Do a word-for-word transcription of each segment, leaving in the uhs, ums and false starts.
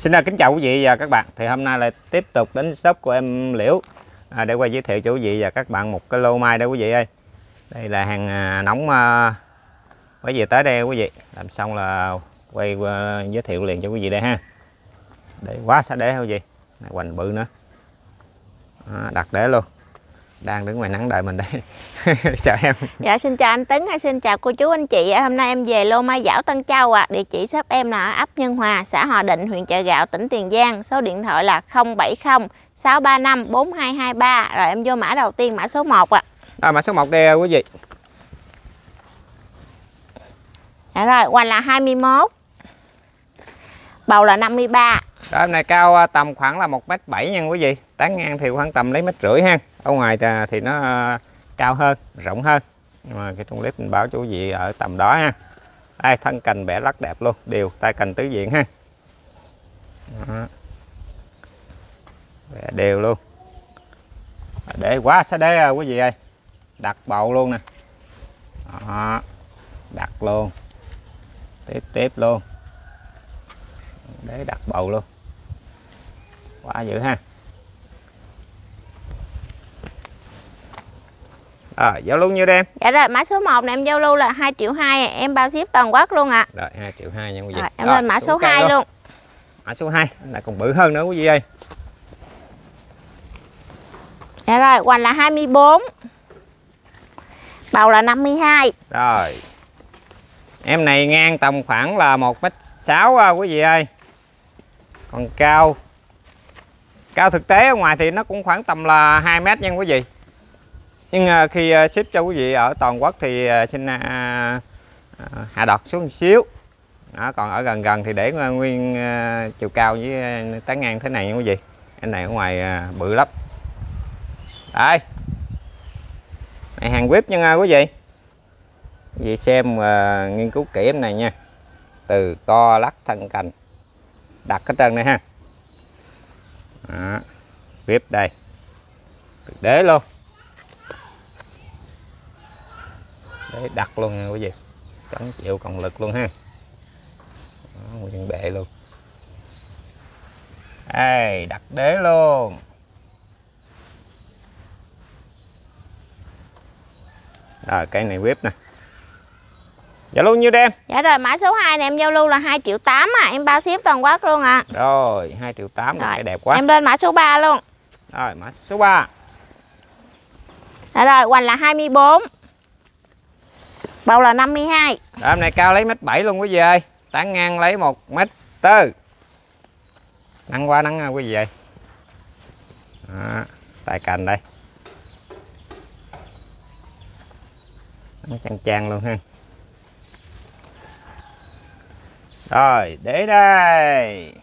Xin kính chào quý vị và các bạn. Thì hôm nay lại tiếp tục đến shop của em Liễu à, để quay giới thiệu cho quý vị và các bạn một cái lô mai đó quý vị ơi. Đây là hàng nóng quý vị tới đây quý vị. Làm xong là quay giới thiệu liền cho quý vị đây ha. Để quá xa đế quý vị. Này, hoành bự nữa. À, đặt đế luôn. Đang đứng ngoài nắng đợi mình đây. Chào em. Dạ xin chào anh Tấn, xin chào cô chú anh chị. Hôm nay em về lô mai Giảo Tân Châu ạ. À. Địa chỉ shop em là ở ấp Nhân Hòa, xã Hòa Định, huyện Chợ Gạo, tỉnh Tiền Giang. Số điện thoại là không bảy không sáu ba năm bốn hai hai ba. Rồi em vô mã đầu tiên, mã số một ạ. À. À, mã số một đây quý vị. Dạ rồi, hoành là hai mươi mốt. Bầu là năm mươi ba. Đó, em này cao tầm khoảng là một mét bảy nha quý vị. Tán ngang thì khoảng tầm lấy mét rưỡi ha. Ở ngoài thì nó cao hơn, rộng hơn. Nhưng mà cái trong clip mình báo cho quý vị ở tầm đó ha. Đây, thân cành bẻ lắc đẹp luôn, đều tay cành tứ diện ha. Đó. Bẻ đều luôn. Để quá xa đế quý vị ơi. Đặt bầu luôn nè. Đó. Đặt luôn. Tiếp tiếp luôn. Để đặt bầu luôn. Quá dữ ha. Rồi, giao lưu nhiêu em? Dạ rồi, mã số một này em giao lưu là hai triệu hai, em bao ship toàn quốc luôn ạ. À. Rồi, hai triệu hai nha quý vị. Rồi, em rồi, lên mã số hai luôn. luôn. Mã số hai là còn bự hơn nữa quý vị ơi. Dạ rồi, hoành là hai mươi bốn. Bầu là năm mươi hai. Rồi. Em này ngang tầm khoảng là một mét sáu quý vị ơi. Còn cao cao thực tế ở ngoài thì nó cũng khoảng tầm là hai mét nha quý vị. Nhưng khi ship cho quý vị ở toàn quốc thì xin hạ đọt xuống một xíu. Đó, còn ở gần gần thì để nguyên chiều cao với tán ngang thế này nha quý vị. Cái này ở ngoài bự lắm. Đây. Này hàng whip nha quý vị. Quý vị xem và nghiên cứu kỹ em này nha. Từ co lắc thân cành. Đặt hết trơn này ha. Đó. Whip đây. Để luôn. Để đặt luôn nha quý vị. Chống chịu còn lực luôn ha. Đó, nguyên bệ luôn. Đây, đặt đế luôn. Rồi cây này whip nè. Giao lưu nhiêu em? Dạ rồi, mã số hai này em giao lưu là hai triệu tám à, em bao ship toàn quốc luôn ạ. À. Rồi, hai triệu tám rồi, cái đẹp quá. Em lên mã số ba luôn. Rồi, mã số ba. Dạ rồi, hoành là hai mươi bốn. Bầu là năm mươi hai. Đó, em này cao lấy mét bảy luôn quý vị ơi. Tán ngang lấy một mét tư. Nắng quá nắng quý vị ơi. Đó, tay cành đây. Nắng chang chang luôn ha. Rồi, để đây.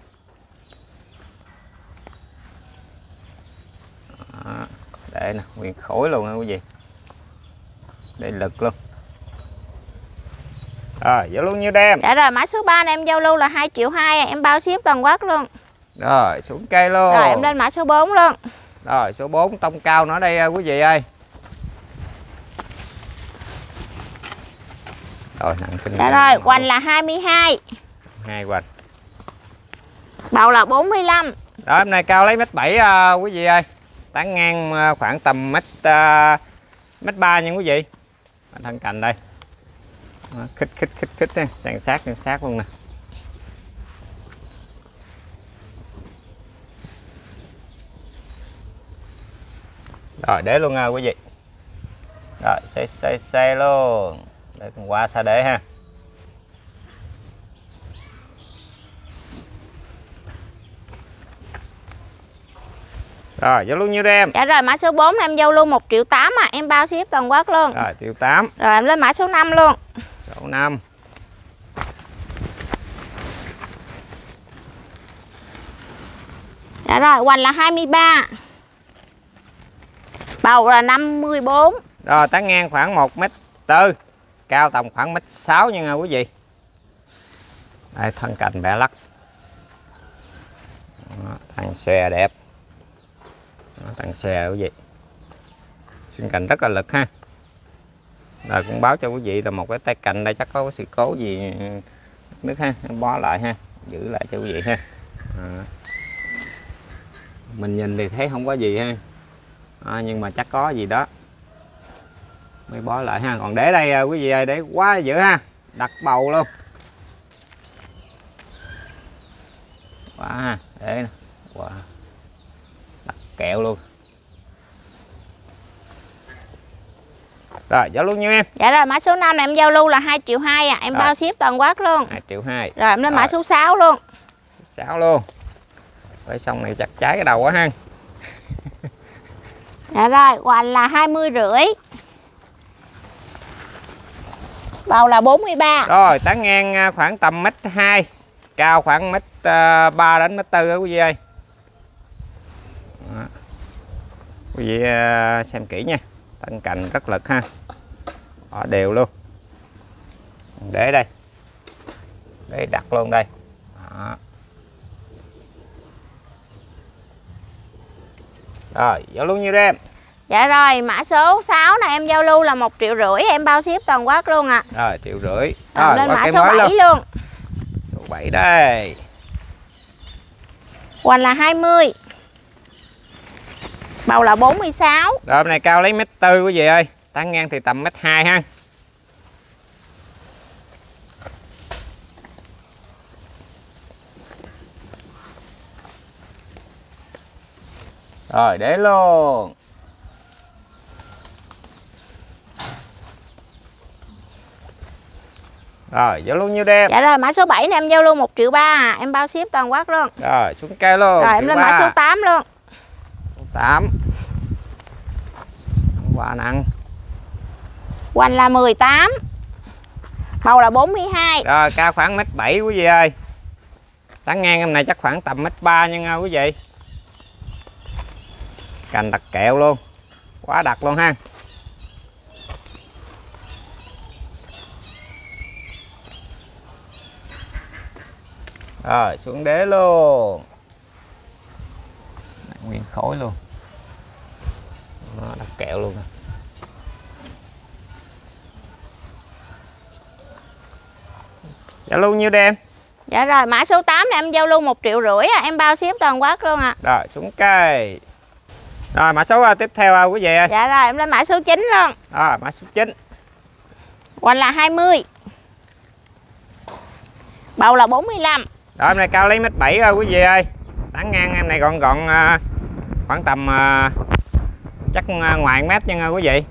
Đó, để nè, nguyên khối luôn nha quý vị. Để lực luôn. Rồi, giao lưu nhiêu em? Dạ rồi, mã số ba này em giao lưu là hai triệu hai, em bao ship toàn quốc luôn. Rồi, xuống cây luôn. Rồi, em lên mã số bốn luôn. Rồi, số bốn tông cao nữa đây quý vị ơi. Rồi, nặng kinh. Dạ rồi, hoành là hai mươi hai. Hai hoành. Bầu là bốn mươi lăm. Đó, hôm nay cao lấy mét bảy uh, quý vị ơi. Tán ngang uh, khoảng tầm mét uh, mét ba nha quý vị. Thân cành đây. Đó, khích khích khích khích nha, san sát san sát luôn nè. Rồi, để luôn uh, quý vị. Rồi, xe xe xe luôn. Để con qua xa để ha. Rồi, giao lưu nhiêu em? Dạ rồi, mã số bốn em giao lưu một triệu tám à, em bao ship toàn quốc luôn. Rồi, triệu tám. Rồi em lên mã số năm luôn. Số năm. Dạ rồi, hoành là hai mươi ba. Bầu là năm mươi bốn. Rồi, tán ngang khoảng một mét tư. Cao tầm khoảng mét sáu nha quý vị. Đây, thân cành bẻ lắc. Đó, thằng xòe đẹp. Đó, thằng xòe quý vị. Xuyên cành rất là lực ha. Rồi cũng báo cho quý vị là một cái tay cành đây chắc có cái sự cố gì nước ha, em bó lại ha, giữ lại cho quý vị ha. À. Mình nhìn thì thấy không có gì ha, à, nhưng mà chắc có gì đó mới bó lại ha. Còn để đây quý vị ơi, để quá dữ ha, đặt bầu luôn quá ha, để wow. Đặt kẹo luôn. Rồi giao lưu nhiêu em? Dạ rồi, mã số năm này em giao lưu là hai triệu hai à, em rồi. bao ship toàn quốc luôn. hai triệu hai. Rồi em lên rồi. mã số sáu luôn. sáu luôn. Với xong này chặt trái cái đầu quá ha. Dạ rồi, hoành là hai mươi rưỡi. Bầu là bốn mươi ba. Rồi, tán ngang khoảng tầm mét hai, cao khoảng mét ba đến mét tư á quý vị ơi. Đó. Quý vị xem kỹ nha. Thân cành rất lực ha. Đó, đều luôn. Để đây. Để đặt luôn đây. Đó. Rồi, giao lưu nhiêu đây em? Dạ rồi, mã số sáu này em giao lưu là một triệu rưỡi, em bao ship toàn quốc luôn ạ. À. Rồi, triệu rưỡi. Rồi, Rồi, lên mã cái số bảy luôn. luôn. Số bảy đây. Hoành là hai mươi. Bầu là bốn mươi sáu. Rồi, hôm này cao lấy mét tư quý vị ơi. Tán ngang thì tầm mét hai ha. Rồi, để luôn. Rồi, giao lưu nhiêu đem? Dạ rồi, mã số bảy này em giao lưu một triệu ba à, em bao ship toàn quốc luôn. Rồi, xuống cây luôn. Rồi, em lên mã số tám luôn. Số tám. Quả nặng. Hoành là mười tám. Bầu là bốn mươi hai. Rồi, cao khoảng mét bảy quý vị ơi. Tán ngang em này chắc khoảng tầm mét ba nha quý vị. Cành đặt kẹo luôn. Quá đặc luôn ha. Rồi, xuống đế luôn. Nguyên khối luôn. Nó đặt kẹo luôn. Giao lưu nhiêu đem? Dạ rồi, mã số tám này em giao lưu một triệu rưỡi à, em bao ship toàn quốc luôn ạ. À. Rồi, xuống cây. Rồi, mã số tiếp theo quý vị ơi. Dạ rồi, em lên mã số chín luôn. Rồi, mã số chín. Hoành là hai mươi. Bầu là bốn mươi lăm. Rồi, em này cao lấy mét bảy rồi quý vị ơi. Tán ngang em này gọn gọn uh, khoảng tầm uh, chắc uh, ngoài mét nha quý vị.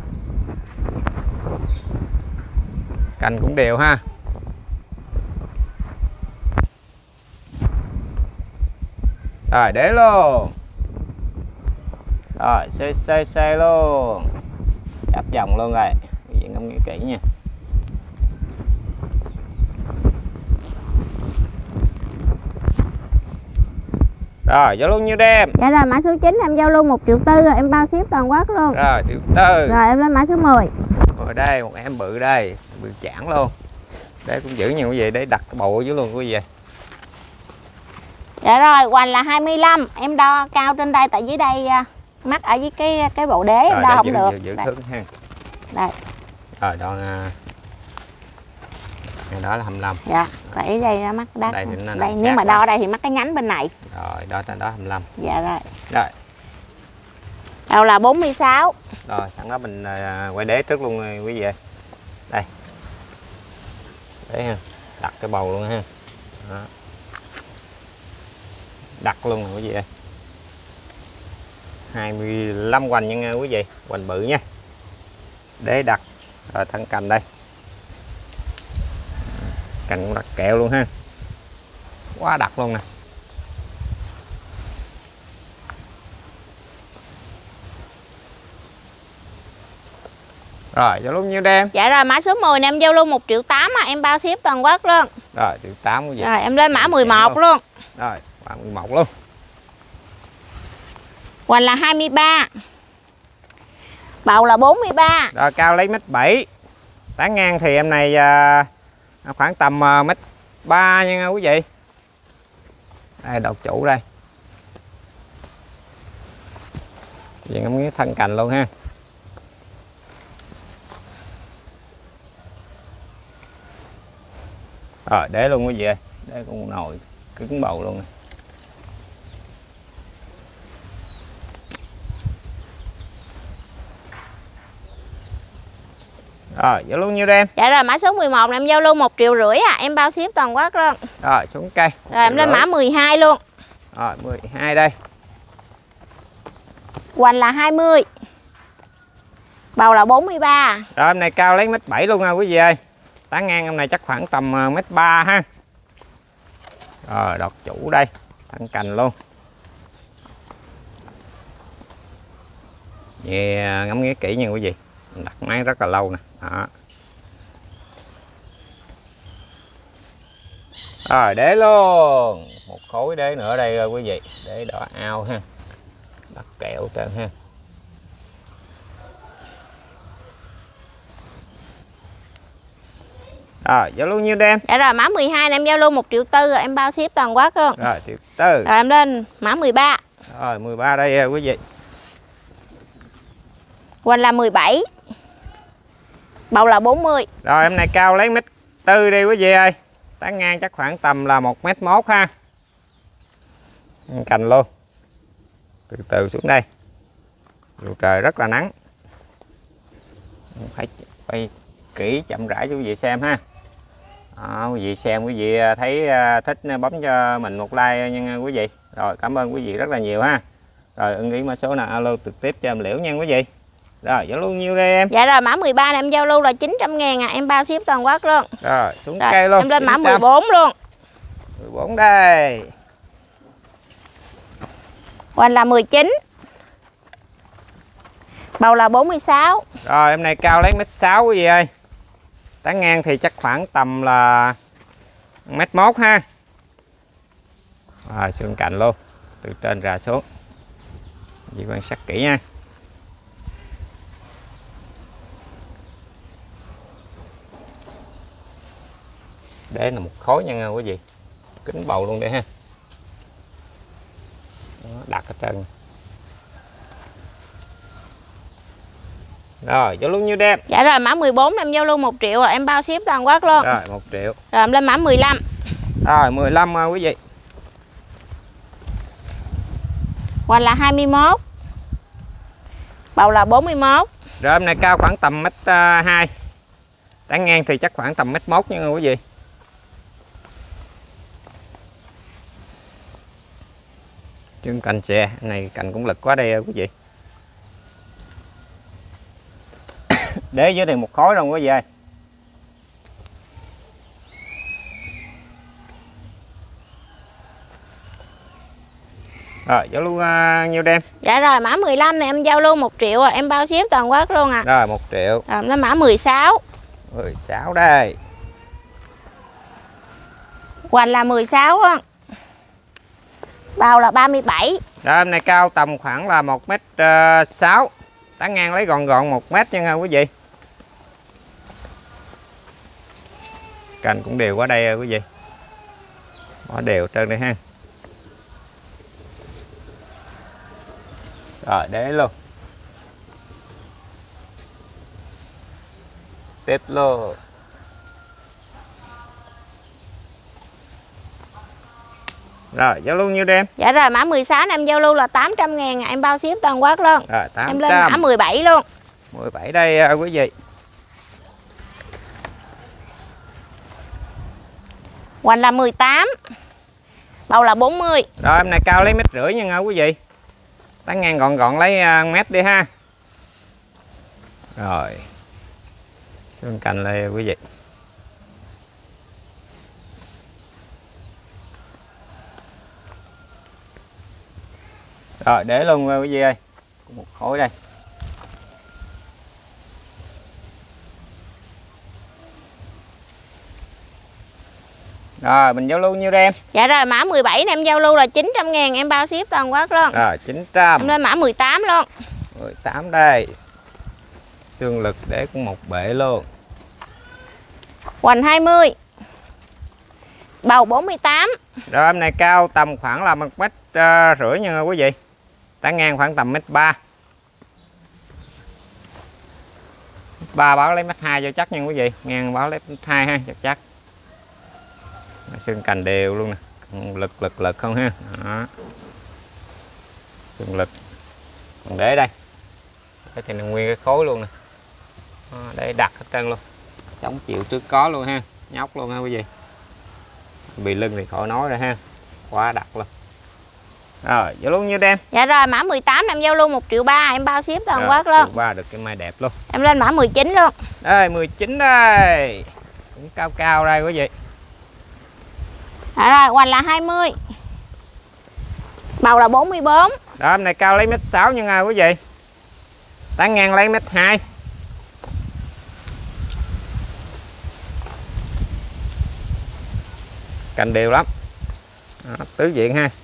Cành cũng đều ha. Rồi, để luôn. Rồi, xê xê xê luôn. Chắp vòng luôn rồi. Quý vị ngắm nghĩ kỹ nha. Rồi, giao lưu nhiêu đem? Dạ rồi, mã số chín em giao lưu một triệu tư rồi, em bao ship toàn quốc luôn. Rồi, triệu tư. Rồi, em lên mã số mười. Rồi đây, một em bự đây, bự chản luôn. Để cũng giữ nhiều quý vị, để đặt cái bầu ở dưới luôn quý vị. Dạ rồi, hoành là hai mươi lăm, em đo cao trên đây tại dưới đây mắc ở dưới cái cái bộ đế em rồi, đo không giữ, được. Giữ, giữ đây. thước ha. Đây. Rồi, đo đó là hai mươi lăm. Dạ, phải đây ra mắc đắt. Đây, đây nếu mà đo đây thì mắc cái nhánh bên này. Rồi, đó đó hai mươi lăm. Dạ rồi. Rồi. Đầu là bốn mươi sáu. Rồi, sẵn đó mình uh, quay đế trước luôn quý vị ơi. Đây. Đấy ha. Đặt cái bầu luôn ha. Đó. Đặt luôn rồi quý vị ơi. hai mươi lăm hoành nha quý vị, hoành bự nha. Đế đặt. Rồi thân cành đây. Cành cũng đặt kẹo luôn ha. Quá đặc luôn nè. Rồi, giao lưu nhiêu đem? Dạ rồi, mã số mười này em giao lưu một triệu tám mà em bao ship toàn quốc luôn. Rồi, triệu tám quý vị. Rồi, em lên mã mười một luôn. luôn. Rồi, mã mười một luôn. Hoành là hai mươi ba. Bầu là bốn mươi ba. Rồi, cao lấy mét bảy. Tán ngang thì em này à, khoảng tầm à, mét ba nha quý vị. Đây, độc chủ đây. Vậy ngắm cái thân cành luôn ha. Rồi, để luôn quý vị ơi. Để cũng nồi cứng bầu luôn. Rồi giao lưu nhiêu đây em? Dạ rồi mã số mười một này em giao lưu một triệu rưỡi à, em bao ship toàn quốc luôn. Rồi xuống cây. Rồi em lên mã mười hai luôn. Rồi mười hai đây. Hoành là hai mươi. Bầu là bốn mươi ba. Rồi em này cao lấy mét bảy luôn nha quý vị ơi. Tán ngang em này chắc khoảng tầm mét ba ha. Rồi đọt chủ đây, thẳng cành luôn. Yeah, ngắm nghía kỹ nha quý vị. Mình đặt máy rất là lâu nè. Đó. Rồi đế luôn. Một khối đế nữa đây rồi quý vị. Đế đỏ ao ha. Đặt kẹo trơn ha. Rồi giao lưu nhiêu em? Dạ rồi mã mười hai này em giao lưu một triệu tư rồi, em bao ship toàn quốc luôn. Rồi triệu tư. Rồi em lên mã mười ba. Rồi mười ba đây quý vị. Hoành là mười bảy. Bầu là bốn mươi. Rồi em này cao lấy mét tư đi quý vị ơi. Tán ngang chắc khoảng tầm là một mét mốt ha. Cành luôn. Từ từ xuống đây. Dù trời rất là nắng. Phải quay kỹ chậm rãi cho quý vị xem ha. Đó, quý vị xem quý vị thấy thích bấm cho mình một like nha quý vị. Rồi cảm ơn quý vị rất là nhiều ha. Rồi ưng ý mã số nào alo trực tiếp cho em Liễu nha quý vị. Rồi giao lưu nhiêu đây em? Dạ rồi mã mười ba này em giao lưu là chín trăm ngàn à, em bao ship toàn quốc luôn. Rồi xuống Rồi, cây luôn. em lên mã chín trăm. mười bốn luôn. mười bốn đây. Hoành là mười chín. Bầu là bốn mươi sáu. Rồi em này cao lấy mét sáu quý vị ơi. Tán ngang thì chắc khoảng tầm là mét mốt ha. Rồi xương cạnh luôn. Từ trên ra xuống. Chị quan sát kỹ nha. Để là một khối nha quý vị. Kính bầu luôn đây ha. Đó, đặt ở trên. Rồi giao lưu nhiêu đẹp? Dạ rồi mã mười bốn em giao lưu một triệu rồi, em bao ship toàn quốc luôn. Rồi một triệu. Rồi em lên mã mười lăm. Rồi mười lăm quý vị. Hoành là hai mươi mốt. Bầu là bốn mươi mốt. Rồi em này cao khoảng tầm mét hai. Tán ngang thì chắc khoảng tầm mét mốt nha quý vị. Chương cành chè này cành cũng lực quá đây quý vị. Để dưới đây một khối rồi quý vị ơi. Rồi giao lưu uh, nhiêu đêm? Dạ rồi mã mười lăm này em giao lưu một triệu rồi, em bao ship toàn quốc luôn à. Rồi một triệu. Rồi nó mã mười sáu. mười sáu đây. Hoành là mười sáu á. Bầu là ba mươi bảy. Rồi em này cao tầm khoảng là một mét sáu. Tán ngang lấy gọn gọn một mét nha quý vị. Cành cũng đều qua đây quý vị. Bỏ đều trên đây ha. Rồi để luôn. Tiếp luôn. Rồi giao lưu nhiêu đêm? Dạ rồi mã mười sáu này em giao lưu là tám trăm ngàn à, em bao ship toàn quốc luôn. Rồi tám trăm. Em lên mã mười bảy luôn. mười bảy đây quý vị. Hoành là mười tám. Bầu là bốn mươi. Rồi em này cao lấy mét rưỡi nha quý vị. Tán ngang gọn gọn lấy mét đi ha. Rồi. Xương cành lên quý vị. Rồi để luôn quý vị ơi. Một khối đây. Rồi mình giao lưu nhiêu đây em? Dạ rồi mã mười bảy này em giao lưu là chín trăm ngàn em bao ship toàn quốc luôn. Rồi chín trăm. Em lên mã mười tám luôn. mười tám đây. Xương lực để cũng một bể luôn. Hoành hai mươi. Bầu bốn mươi tám. Rồi em này cao tầm khoảng là một mét rưỡi nha quý vị. Tán ngang khoảng tầm mét ba. ba báo lấy mét hai cho chắc nha quý vị. Ngang báo lấy mét hai ha, chắc chắc. Xương cành đều luôn nè. Lực lực lực không ha. Đó. Xương lực. Còn để đây. Để thì nguyên cái khối luôn nè. À, đây đặt hết trơn luôn, chống chịu trước có luôn ha, nhóc luôn ha quý vị. Bị lưng thì khỏi nói rồi ha, quá đặt luôn. Rồi giao luôn như đem. Dạ rồi mã mười tám em giao lưu một triệu ba, em bao ship toàn quốc luôn. Qua được cái mai đẹp luôn. Em lên mã mười chín luôn. Đây mười chín đây. Cũng cao cao đây quý vị. Dạ rồi hoành là hai mươi. Bầu là bốn mươi bốn. Đó em này cao lấy mét sáu nha nha quý vị. Tán ngang lấy mét hai. Cành đều lắm. Đó, tứ diện ha.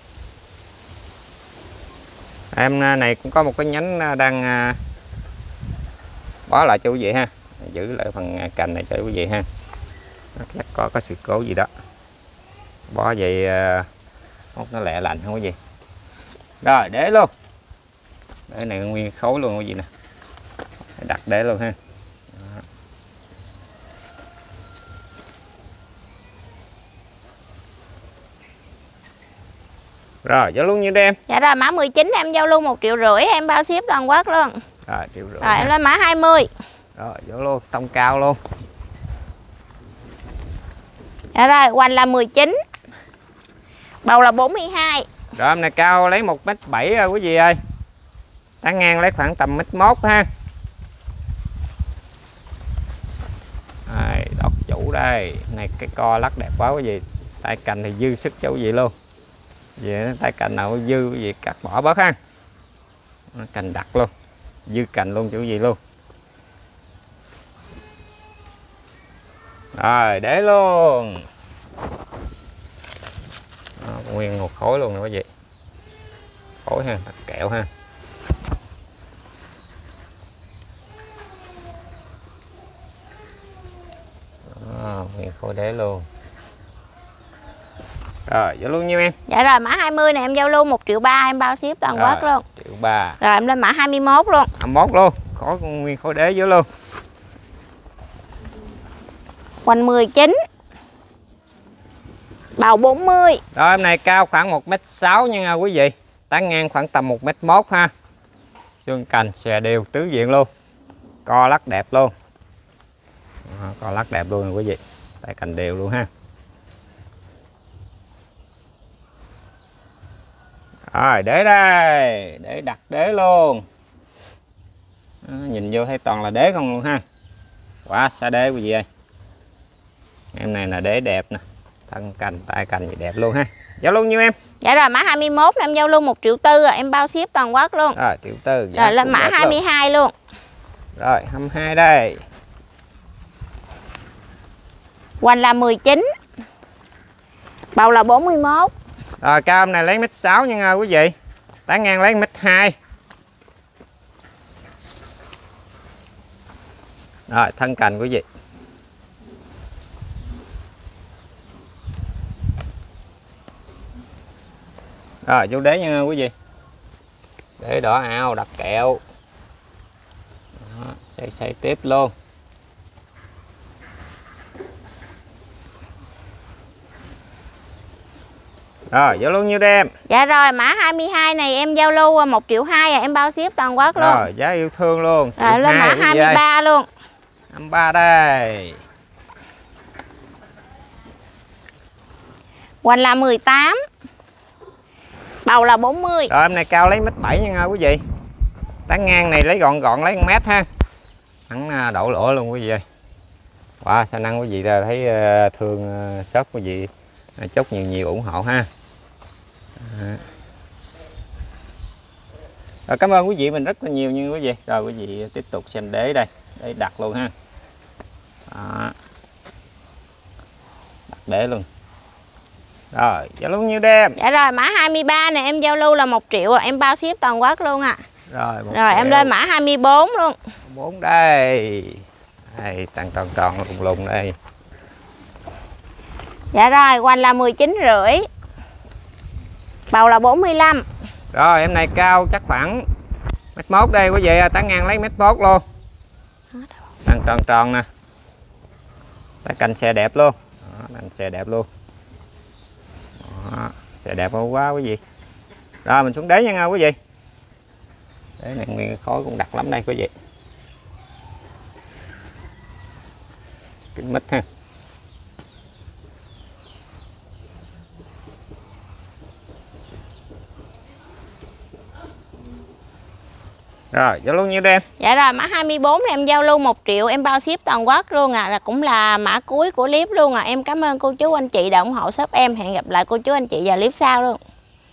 Em này cũng có một cái nhánh đang bó lại cho quý vị ha, giữ lại phần cành này cho quý vị ha. Chắc có có sự cố gì đó, bó vậy mốt nó lẹ lành không có gì. Rồi để luôn, để này nguyên khối luôn quý vị nè, đặt để luôn ha. Đó. Rồi giao luôn như đem. Dạ rồi mã mười chín em giao lưu một triệu rưỡi, em bao ship toàn quốc luôn. Rồi triệu rưỡi. Rồi em lên mã hai mươi. Rồi giao luôn tông cao luôn. Dạ rồi hoành là mười chín. Bầu là bốn mươi hai. Rồi em này cao lấy một mét bảy rồi quý vị ơi. Tán ngang lấy khoảng tầm mét mốt ha. Đây, đọt chủ đây. Này cái co lắc đẹp quá quý vị. Tay cành thì dư sức cho quý vị luôn. Vậy tay cành nào dư quý vị cắt bỏ bớt ha. Cành đặt luôn. Dư cành luôn cho quý vị luôn. Rồi để luôn. Đó, nguyên một khối luôn nè quý vị. Khối ha, đặt kẹo ha. Đó, nguyên khối đế luôn. Rồi giao luôn nhiêu em? Dạ rồi mã hai mươi này em giao lưu một triệu ba, em bao ship toàn quốc luôn. Triệu ba. Rồi em lên mã hai mươi mốt luôn. hai mươi mốt luôn, khối nguyên khối đế dưới luôn. Hoành mười chín. Bầu bốn mươi. Rồi em này cao khoảng một mét sáu nha quý vị. Tán ngang khoảng tầm một mét mốt ha. Xương cành xòe đều tứ diện luôn. Co lắc đẹp luôn. Đó, co lắc đẹp luôn quý vị. Tay cành đều luôn ha. Rồi để đây, để đặt đế luôn. Đó, nhìn vô thấy toàn là đế không luôn ha. Quá xa đế quý vị ơi. Em này là đế đẹp nè. Thân cành, tay cành gì đẹp luôn ha. Giao luôn nhiêu em? Dạ rồi mã hai mươi mốt em giao lưu một triệu tư rồi, em bao ship toàn quốc luôn. Rồi triệu tư. Rồi lên mã hai mươi hai luôn. Rồi hai mươi hai đây. Hoành là mười chín. Bầu là bốn mươi mốt. Rồi cao này lấy mét sáu nha quý vị. Tán ngang lấy mét hai. Rồi thân cành quý vị. Rồi vô đế nha quý vị. Đế đỏ ao đặt kẹo. Đó, xây xây tiếp luôn. Rồi giao lưu nhiêu đem? Dạ rồi mã hai mươi hai này em giao lưu một triệu hai à, em bao ship toàn quốc luôn. Rồi giá yêu thương luôn. Rồi lên mã hai mươi ba luôn. hai mươi ba đây. Hoành là mười tám. Bầu là bốn mươi. Rồi em này cao lấy mét bảy nha quý vị. Tán ngang này lấy gọn gọn lấy một mét ha. Hắn đổ lỗ luôn quý vị ơi. Wow, sao năng quý vị là thấy thương shop quý vị chốt nhiều nhiều ủng hộ ha. Rồi cảm ơn quý vị mình rất là nhiều nha quý vị. Rồi quý vị tiếp tục xem đế đây, để đặt luôn ha. Đó. Đặt đế luôn. Rồi giao lưu nhiêu đem? Dạ rồi mã hai mươi ba này em giao lưu là một triệu à, em bao ship toàn quốc luôn ạ. À. Rồi, rồi em lên mã hai mươi bốn luôn. bốn đây. Đây tăng tròn tròn lùng lùng đây. Dạ rồi hoành là mười chín rưỡi. Bầu là bốn mươi lăm. Rồi em này cao chắc khoảng mét mốt đây quý vị, tán ngang lấy mét mốt luôn. Tăng tròn tròn nè. Tay cành xe đẹp luôn. Đó, cành xe đẹp luôn. Đó, xe đẹp quá quý vị. Rồi mình xuống đế nha quý vị. Đế này nguyên khối cũng đặc lắm đây quý vị. kính mít ha. Rồi, giao luôn nhiêu đây em? Dạ rồi, mã hai mươi bốn thì em giao lưu một triệu, em bao ship toàn quốc luôn à, là cũng là mã cuối của clip luôn à. Em cảm ơn cô chú anh chị đã ủng hộ shop em. Hẹn gặp lại cô chú anh chị vào clip sau luôn.